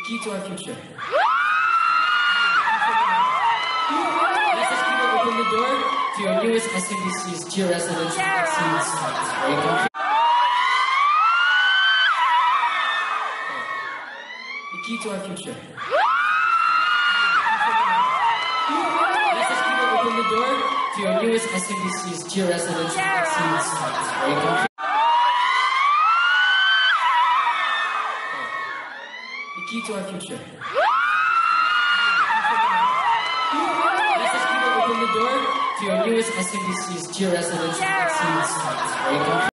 key to our future. Let's just keep it open the door to your newest SMBC's Geo-Residence vaccines. Very comfy. The key to our future. Let's just keep it open the door to your newest SMBC's Geo-Residence vaccines. Very comfy. The key to our future. Let's just keep it open the door to your newest SMBC's Geo-Residence vaccines. Very comfy.